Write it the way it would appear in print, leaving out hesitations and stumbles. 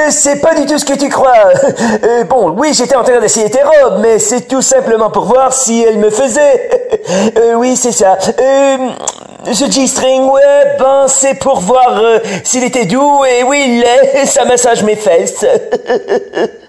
c'est pas du tout ce que tu crois. Bon, oui, j'étais en train d'essayer tes robes, mais c'est tout simplement pour voir si elles me faisaient. Oui, c'est ça. Ce G-string, ouais, ben, c'est pour voir s'il était doux, et oui, il l'est, ça massage mes fesses.